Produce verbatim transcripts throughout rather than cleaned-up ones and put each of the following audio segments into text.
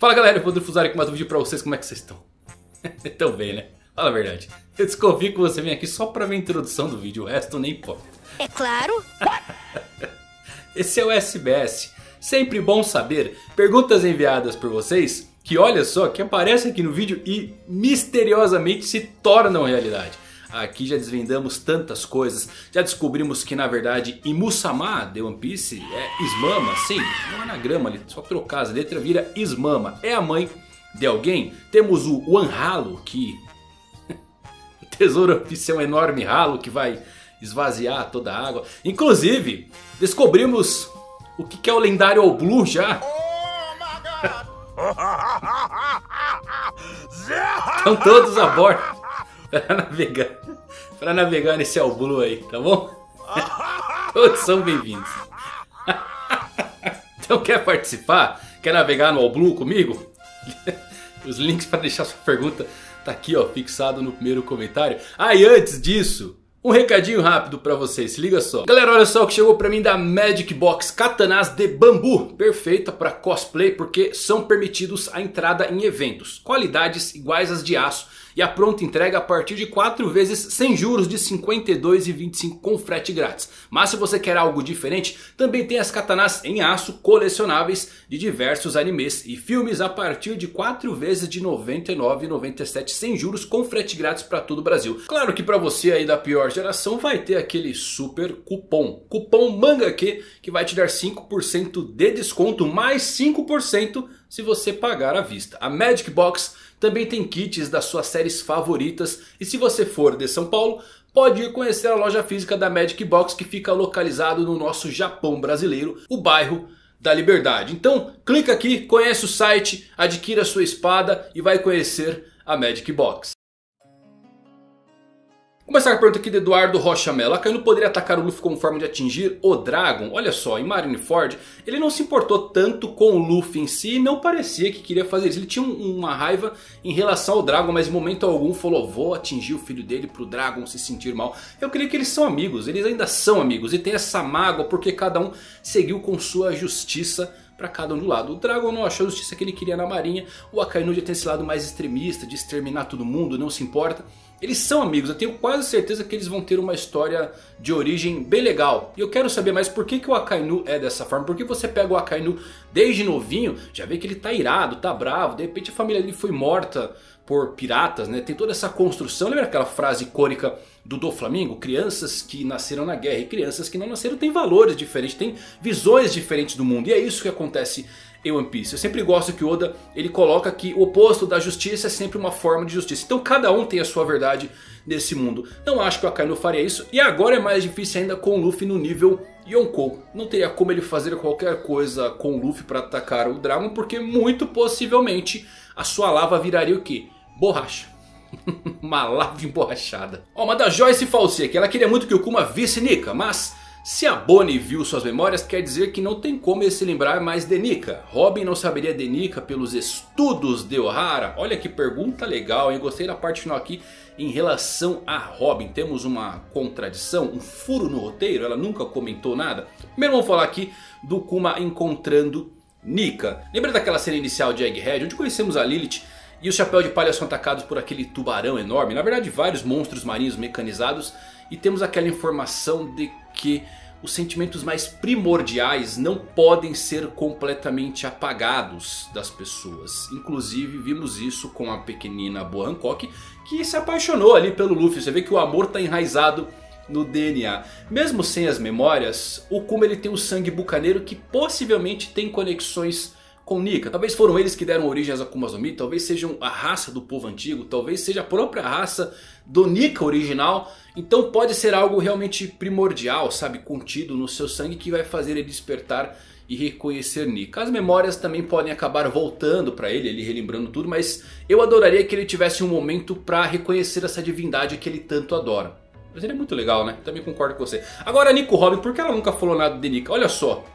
Fala galera, eu vou Fusari com mais um vídeo pra vocês, como é que vocês estão? Tão bem, né? Fala a verdade. Eu desconfio que você vem aqui só pra ver a introdução do vídeo, o resto nem importa. É claro. Esse é o S B S. Sempre bom saber perguntas enviadas por vocês que olha só, que aparecem aqui no vídeo e misteriosamente se tornam realidade. Aqui já desvendamos tantas coisas, já descobrimos que na verdade Imusama de One Piece é Ismama, sim, não é anagrama ali, só trocar as letras vira Ismama, é a mãe de alguém. Temos o One Halo, que o tesouro One Piece é um enorme ralo que vai esvaziar toda a água. Inclusive, descobrimos o que é o lendário All Blue já. Estão todos a bordo para navegar, para navegar nesse All Blue aí, tá bom? Todos são bem-vindos. Então quer participar? Quer navegar no All Blue comigo? Os links para deixar sua pergunta tá aqui, ó, fixado no primeiro comentário. Ah, e antes disso, um recadinho rápido pra vocês, se liga só. Galera, olha só o que chegou pra mim da Magic Box Katanas de bambu. Perfeita pra cosplay porque são permitidos a entrada em eventos. Qualidades iguais às de aço. E a pronta entrega a partir de quatro vezes sem juros de cinquenta e dois reais e vinte e cinco centavos com frete grátis. Mas se você quer algo diferente, também tem as katanas em aço colecionáveis de diversos animes e filmes a partir de quatro vezes de noventa e nove reais e noventa e sete centavos sem juros com frete grátis para todo o Brasil. Claro que para você aí da pior geração vai ter aquele super cupom. Cupom MANGAQ que vai te dar cinco por cento de desconto mais cinco por cento se você pagar à vista. A Magic Box também tem kits das suas séries favoritas. E se você for de São Paulo, pode ir conhecer a loja física da Magic Box que fica localizado no nosso Japão brasileiro, o bairro da Liberdade. Então clica aqui, conhece o site, adquira a sua espada e vai conhecer a Magic Box. Começar com a pergunta aqui de Eduardo Rocha Mello. Akainu poderia atacar o Luffy como forma de atingir o Dragon? Olha só, em Marineford ele não se importou tanto com o Luffy em si. Não parecia que queria fazer isso. Ele tinha um, uma raiva em relação ao Dragon, mas em momento algum falou: vou atingir o filho dele pro Dragon se sentir mal. Eu creio que eles são amigos, eles ainda são amigos. E tem essa mágoa porque cada um seguiu com sua justiça para cada um do lado. O Dragon não achou a justiça que ele queria na marinha. O Akainu já tem esse lado mais extremista de exterminar todo mundo, não se importa. Eles são amigos, eu tenho quase certeza que eles vão ter uma história de origem bem legal. E eu quero saber mais por que, que o Akainu é dessa forma. Porque você pega o Akainu desde novinho, já vê que ele tá irado, tá bravo. De repente a família dele foi morta por piratas, né? Tem toda essa construção. Lembra aquela frase icônica do Doflamingo? Crianças que nasceram na guerra e crianças que não nasceram têm valores diferentes, têm visões diferentes do mundo. E é isso que acontece em One Piece. Eu sempre gosto que o Oda ele coloca que o oposto da justiça é sempre uma forma de justiça. Então cada um tem a sua verdade nesse mundo. Não acho que o Akainu faria isso. E agora é mais difícil ainda com o Luffy no nível Yonkou. Não teria como ele fazer qualquer coisa com o Luffy para atacar o Dragon, porque muito possivelmente a sua lava viraria o quê? Borracha. Uma lava emborrachada. Ó, oh, uma da Joyce Falsey, que ela queria muito que o Kuma visse Nika, mas se a Bonnie viu suas memórias, quer dizer que não tem como ele se lembrar mais de Nika. Robin não saberia de Nika pelos estudos de Ohara? Olha que pergunta legal, hein? Gostei da parte final aqui em relação a Robin. Temos uma contradição, um furo no roteiro, ela nunca comentou nada. Primeiro vamos falar aqui do Kuma encontrando Nika. Lembra daquela cena inicial de Egghead, onde conhecemos a Lilith e os chapéus de palha são atacados por aquele tubarão enorme? Na verdade vários monstros marinhos mecanizados. E temos aquela informação de que os sentimentos mais primordiais não podem ser completamente apagados das pessoas. Inclusive vimos isso com a pequenina Boa Hancock, que se apaixonou ali pelo Luffy. Você vê que o amor está enraizado no D N A. Mesmo sem as memórias, o Kuma ele tem o sangue bucaneiro que possivelmente tem conexões com Nika. Talvez foram eles que deram origem às Akumas no Mi. Talvez sejam a raça do povo antigo. Talvez seja a própria raça do Nika original. Então pode ser algo realmente primordial, sabe, contido no seu sangue, que vai fazer ele despertar e reconhecer Nika. As memórias também podem acabar voltando para ele, ele relembrando tudo. Mas eu adoraria que ele tivesse um momento para reconhecer essa divindade que ele tanto adora. Mas ele é muito legal, né? Também concordo com você. Agora a Nico Robin, por que ela nunca falou nada de Nika? Olha só.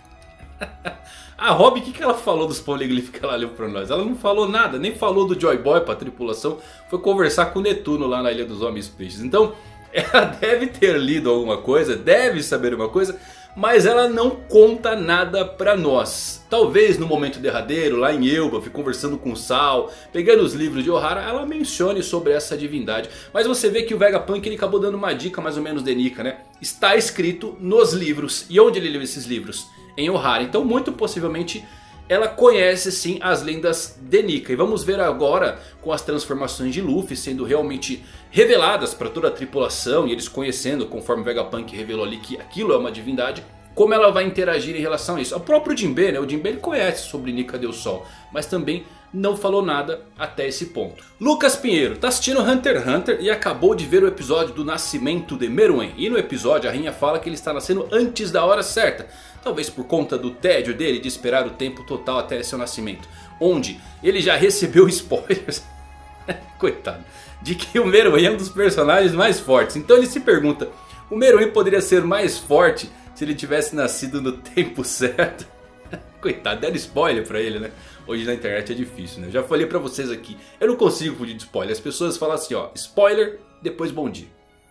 A Robin, o que, que ela falou dos poliglifos que ela leu pra nós? Ela não falou nada, nem falou do Joy Boy pra tripulação. Foi conversar com o Netuno lá na Ilha dos Homens Peixes. Então ela deve ter lido alguma coisa, deve saber uma coisa. mas ela não conta nada pra nós. Talvez no momento derradeiro, lá em Elbaf, conversando com Sal, pegando os livros de Ohara, ela mencione sobre essa divindade. Mas você vê que o Vegapunk ele acabou dando uma dica mais ou menos de Nika, né? Está escrito nos livros. E onde ele leu esses livros? Em Ohara. Então muito possivelmente ela conhece sim as lendas de Nika. E vamos ver agora com as transformações de Luffy sendo realmente reveladas para toda a tripulação. E eles conhecendo, conforme o Vegapunk revelou ali que aquilo é uma divindade. Como ela vai interagir em relação a isso. O próprio Jinbe, né? O Jinbe ele conhece sobre Nika Deus Sol. Mas também não falou nada até esse ponto. Lucas Pinheiro tá assistindo Hunter x Hunter e acabou de ver o episódio do nascimento de Meruem. E no episódio a rainha fala que ele está nascendo antes da hora certa. Talvez por conta do tédio dele de esperar o tempo total até seu nascimento. Onde ele já recebeu spoilers, coitado, de que o Meruem é um dos personagens mais fortes. Então ele se pergunta, o Meruem poderia ser mais forte se ele tivesse nascido no tempo certo? Coitado, deram spoiler pra ele, né? Hoje na internet é difícil, né? Já falei pra vocês aqui, eu não consigo fugir de spoiler. As pessoas falam assim, ó, spoiler, depois bom dia.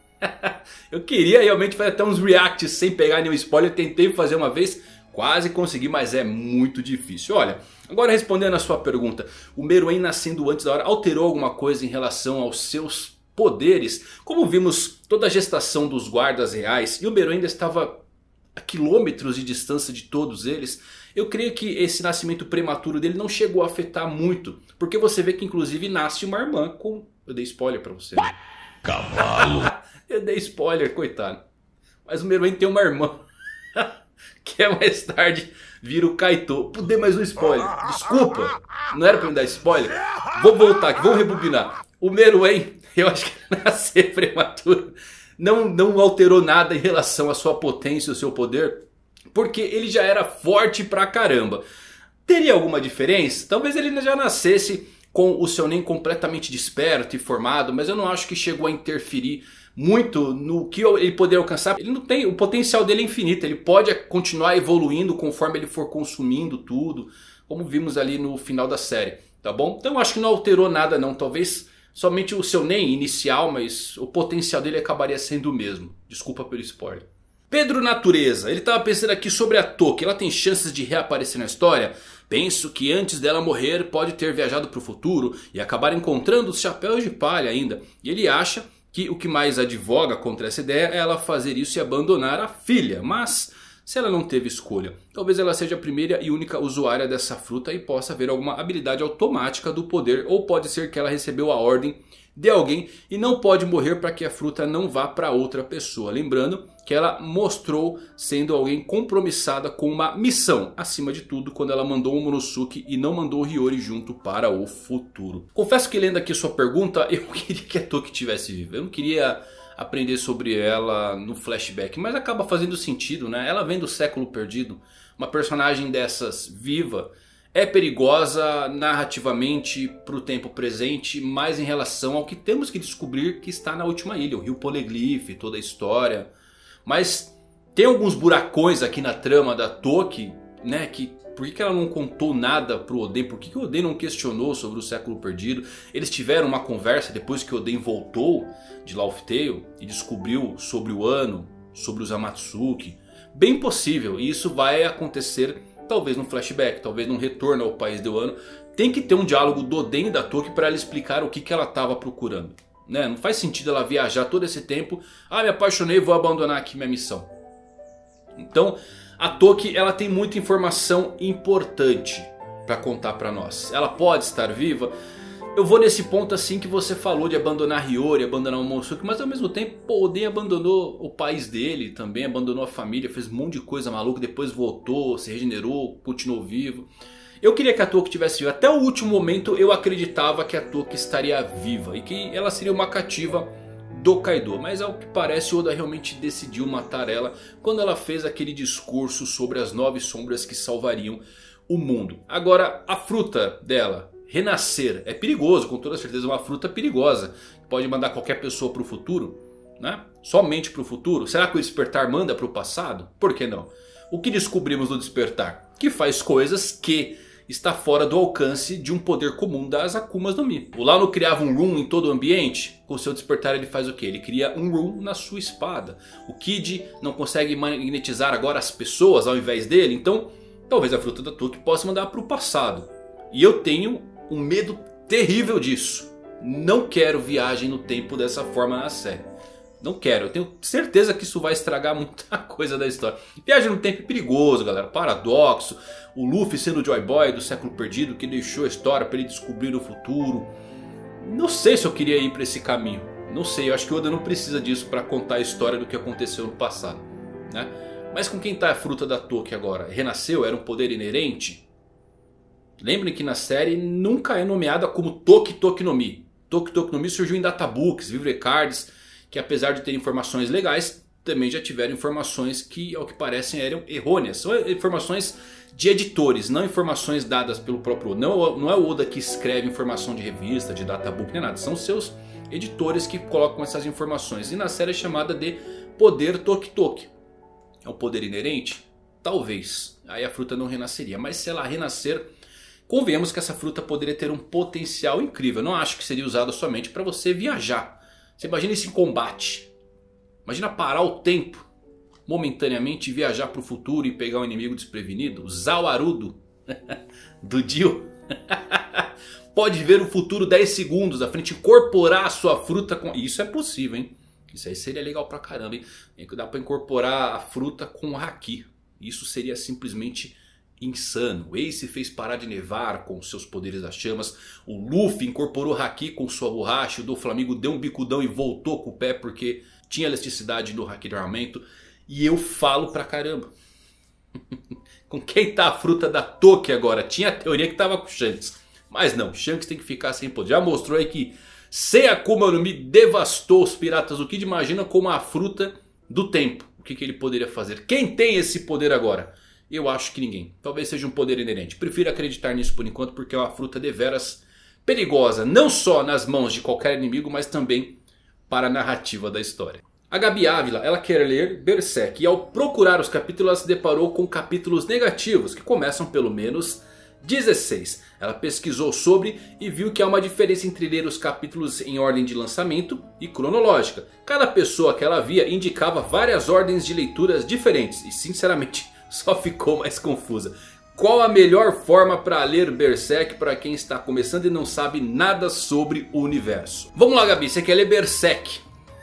Eu queria realmente fazer até uns reacts sem pegar nenhum spoiler. Tentei fazer uma vez, quase consegui, mas é muito difícil. Olha, agora respondendo a sua pergunta, o Meruem nascendo antes da hora alterou alguma coisa em relação aos seus poderes? Como vimos toda a gestação dos guardas reais e o Meruem ainda estava a quilômetros de distância de todos eles, eu creio que esse nascimento prematuro dele não chegou a afetar muito. Porque você vê que inclusive nasce uma irmã com... Eu dei spoiler pra você, né? Cavalo. Eu dei spoiler, coitado. Mas o Meruem tem uma irmã que é mais tarde vira o Kaito. Pô, dei mais um spoiler. Desculpa, não era pra me dar spoiler. Vou voltar aqui, vamos rebobinar. O Meruem, eu acho que nascer prematuro não, não alterou nada em relação à sua potência e ao seu poder. Porque ele já era forte pra caramba. Teria alguma diferença? Talvez ele já nascesse com o seu Nen completamente desperto e formado. Mas eu não acho que chegou a interferir muito no que ele poderia alcançar. Ele não tem, o potencial dele é infinito. Ele pode continuar evoluindo conforme ele for consumindo tudo. Como vimos ali no final da série. Tá bom? Então eu acho que não alterou nada não. Talvez somente o seu Nen inicial. Mas o potencial dele acabaria sendo o mesmo. Desculpa pelo spoiler. Pedro Natureza, ele estava pensando aqui sobre a Toki, ela tem chances de reaparecer na história? Penso que antes dela morrer pode ter viajado para o futuro e acabar encontrando os chapéus de palha ainda. E ele acha que o que mais advoga contra essa ideia é ela fazer isso e abandonar a filha. Mas se ela não teve escolha, talvez ela seja a primeira e única usuária dessa fruta e possa haver alguma habilidade automática do poder. Ou pode ser que ela recebeu a ordem de alguém e não pode morrer para que a fruta não vá para outra pessoa. Lembrando que ela mostrou sendo alguém compromissada com uma missão. Acima de tudo quando ela mandou o Momonosuke e não mandou o Hiyori junto para o futuro. Confesso que lendo aqui sua pergunta, eu queria que a Toki tivesse viva. Eu não queria aprender sobre ela no flashback. Mas acaba fazendo sentido, né? Ela vem do século perdido. Uma personagem dessas viva é perigosa narrativamente para o tempo presente, mas em relação ao que temos que descobrir que está na última ilha. O Rio Poneglyph, toda a história. Mas tem alguns buracões aqui na trama da Toki, né? Que, por que, que ela não contou nada pro Oden? Por que, que o Oden não questionou sobre o século perdido? Eles tiveram uma conversa depois que o Oden voltou de Laugh Tale e descobriu sobre o Ano, sobre os Amatsuki. Bem possível, e isso vai acontecer talvez num flashback, talvez num retorno ao país de Wano. Tem que ter um diálogo do Oden e da Toki para ela explicar o que, que ela estava procurando, né? Não faz sentido ela viajar todo esse tempo. Ah, me apaixonei, vou abandonar aqui minha missão. Então a Toki ela tem muita informação importante para contar para nós. Ela pode estar viva. Eu vou nesse ponto assim que você falou de abandonar Hiyori, abandonar o Momonosuke. Mas ao mesmo tempo, pô, o Oden abandonou o país dele também, abandonou a família, fez um monte de coisa maluca, depois voltou, se regenerou, continuou vivo. Eu queria que a Toki tivesse viva. Até o último momento eu acreditava que a Toki estaria viva e que ela seria uma cativa do Kaido. Mas ao que parece o Oda realmente decidiu matar ela quando ela fez aquele discurso sobre as nove sombras que salvariam o mundo. Agora a fruta dela renascer é perigoso, com toda certeza é uma fruta perigosa. Pode mandar qualquer pessoa para o futuro, né? Somente para o futuro. Será que o despertar manda para o passado? Por que não? O que descobrimos no despertar? Que faz coisas que está fora do alcance de um poder comum das Akumas no Mi. O Lau criava um Rune em todo o ambiente. Com seu despertar ele faz o que? Ele cria um Rune na sua espada. O Kid não consegue magnetizar agora as pessoas ao invés dele. Então talvez a fruta da Toki possa mandar para o passado. E eu tenho um medo terrível disso. Não quero viagem no tempo dessa forma na série. Não quero, eu tenho certeza que isso vai estragar muita coisa da história. Viagem no tempo é perigoso, galera, paradoxo. O Luffy sendo o Joy Boy do século perdido que deixou a história para ele descobrir o futuro. Não sei se eu queria ir para esse caminho. Não sei, eu acho que o Oda não precisa disso para contar a história do que aconteceu no passado, né? Mas com quem tá a fruta da Toki agora? Renasceu? Era um poder inerente? Lembrem que na série nunca é nomeada como Toki Toki no Mi. Toki Toki no Mi surgiu em databooks, vivre cards, que apesar de ter informações legais, também já tiveram informações que ao que parecem eram errôneas. São informações de editores, não informações dadas pelo próprio Oda. Não, não é o Oda que escreve informação de revista, de databook, nem nada. São seus editores que colocam essas informações. E na série é chamada de Poder Toki Toki. É um poder inerente? Talvez. Aí a fruta não renasceria. Mas se ela renascer, convenhamos que essa fruta poderia ter um potencial incrível. Eu não acho que seria usada somente para você viajar. Você imagina isso em combate. Imagina parar o tempo momentaneamente e viajar para o futuro e pegar um inimigo desprevenido. O Zawarudo do Dio pode ver o futuro dez segundos à frente, incorporar a sua fruta com... Isso é possível, hein? Isso aí seria legal pra caramba, hein? Dá pra incorporar a fruta com o Haki. Isso seria simplesmente insano. O Ace fez parar de nevar com seus poderes das chamas. O Luffy incorporou Haki com sua borracha. O Doflamingo deu um bicudão e voltou com o pé porque tinha elasticidade no Haki de armamento. E eu falo pra caramba. Com quem tá a fruta da Toki agora? Tinha a teoria que tava com o Shanks. Mas não, Shanks tem que ficar sem poder. Já mostrou aí que sem Akuma no Mi devastou os piratas do Kid. Imagina como a fruta do tempo. O que, que ele poderia fazer? Quem tem esse poder agora? Eu acho que ninguém. Talvez seja um poder inerente. Prefiro acreditar nisso por enquanto porque é uma fruta deveras perigosa. Não só nas mãos de qualquer inimigo, mas também para a narrativa da história. A Gabi Ávila, ela quer ler Berserk. E ao procurar os capítulos, ela se deparou com capítulos negativos. Que começam pelo menos dezesseis. Ela pesquisou sobre e viu que há uma diferença entre ler os capítulos em ordem de lançamento e cronológica. Cada pessoa que ela via indicava várias ordens de leituras diferentes. E sinceramente só ficou mais confusa. Qual a melhor forma para ler Berserk para quem está começando e não sabe nada sobre o universo? Vamos lá, Gabi, você quer ler Berserk?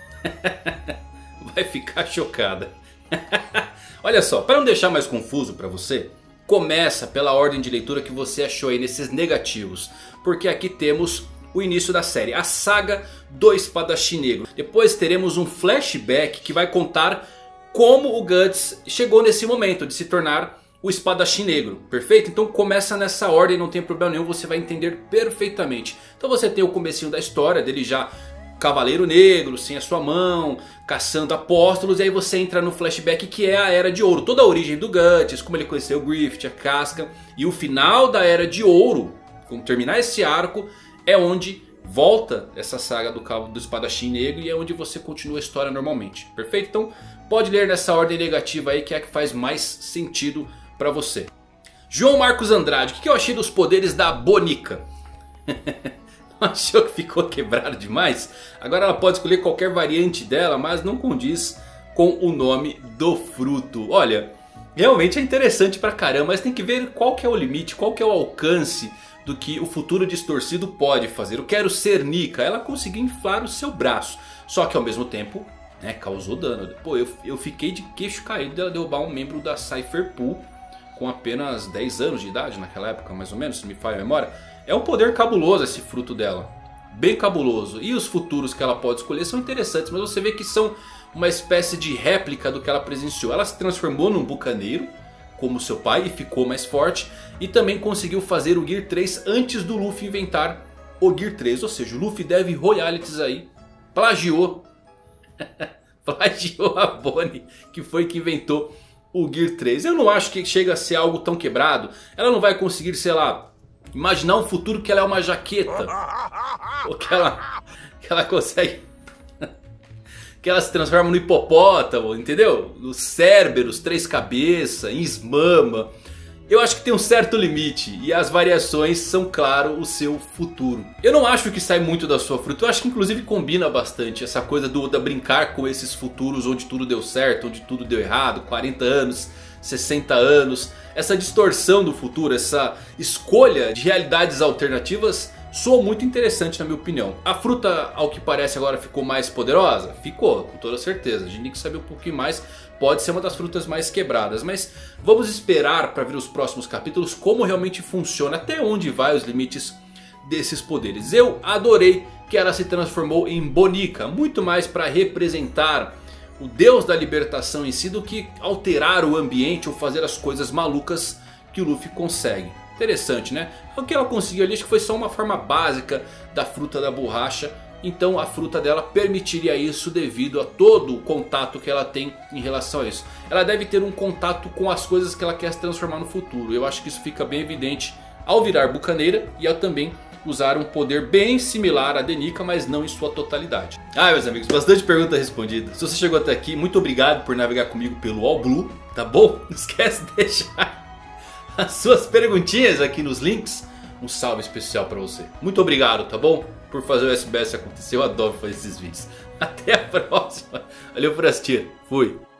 Vai ficar chocada. Olha só, para não deixar mais confuso para você, começa pela ordem de leitura que você achou aí nesses negativos. Porque aqui temos o início da série, a saga do Espadachim Negro. Depois teremos um flashback que vai contar como o Guts chegou nesse momento de se tornar o Espadachim Negro, perfeito? Então começa nessa ordem, não tem problema nenhum, você vai entender perfeitamente. Então você tem o comecinho da história dele já Cavaleiro Negro, sem a sua mão, caçando apóstolos. E aí você entra no flashback que é a Era de Ouro. Toda a origem do Guts, como ele conheceu o Griffith, a Casca. E o final da Era de Ouro, quando terminar esse arco, é onde volta essa saga do, do Espadachim Negro. E é onde você continua a história normalmente, perfeito? Então pode ler nessa ordem negativa aí que é a que faz mais sentido pra você. João Marcos Andrade, o que eu achei dos poderes da Bonica? Achou que ficou quebrado demais? Agora ela pode escolher qualquer variante dela, mas não condiz com o nome do fruto. Olha, realmente é interessante pra caramba, mas tem que ver qual que é o limite, qual que é o alcance do que o futuro distorcido pode fazer. Eu quero ser Nika, ela conseguiu inflar o seu braço, só que ao mesmo tempo, né, causou dano. Pô, eu, eu fiquei de queixo caído dela derrubar um membro da Cypher Pool com apenas dez anos de idade naquela época, mais ou menos, se me falha a memória. É um poder cabuloso esse fruto dela, bem cabuloso. E os futuros que ela pode escolher são interessantes, mas você vê que são uma espécie de réplica do que ela presenciou. Ela se transformou num bucaneiro, como seu pai, e ficou mais forte. E também conseguiu fazer o Gear três antes do Luffy inventar o Gear três. Ou seja, o Luffy deve royalties aí, plagiou, plagiou a Bonnie, que foi que inventou o Gear três. Eu não acho que chega a ser algo tão quebrado. Ela não vai conseguir, sei lá, imaginar um futuro que ela é uma jaqueta. Ou que ela, que ela consegue... que ela se transforma no hipopótamo, entendeu? No Cerberus, Três Cabeças, em Smama. eu acho que tem um certo limite. E as variações são, claro, o seu futuro. Eu não acho que sai muito da sua fruta. Eu acho que inclusive combina bastante essa coisa do da brincar com esses futuros onde tudo deu certo, onde tudo deu errado. quarenta anos, sessenta anos. Essa distorção do futuro, essa escolha de realidades alternativas soa muito interessante na minha opinião. A fruta, ao que parece, agora ficou mais poderosa? Ficou, com toda certeza. A gente tem que saber um pouquinho mais. Pode ser uma das frutas mais quebradas. Mas vamos esperar para ver os próximos capítulos como realmente funciona. Até onde vai os limites desses poderes. Eu adorei que ela se transformou em Bonica. Muito mais para representar o deus da libertação em si do que alterar o ambiente ou fazer as coisas malucas que o Luffy consegue. Interessante, né? O que ela conseguiu ali acho que foi só uma forma básica da fruta da borracha. Então a fruta dela permitiria isso devido a todo o contato que ela tem em relação a isso. Ela deve ter um contato com as coisas que ela quer se transformar no futuro. Eu acho que isso fica bem evidente ao virar bucaneira e ao também usar um poder bem similar a Denica, mas não em sua totalidade. Ah, meus amigos, bastante pergunta respondida. Se você chegou até aqui, muito obrigado por navegar comigo pelo All Blue, tá bom? Não esquece de deixar as suas perguntinhas aqui nos links. Um salve especial pra você. Muito obrigado, tá bom? Por fazer o S B S acontecer. Eu adoro fazer esses vídeos. Até a próxima. Valeu por assistir. Fui.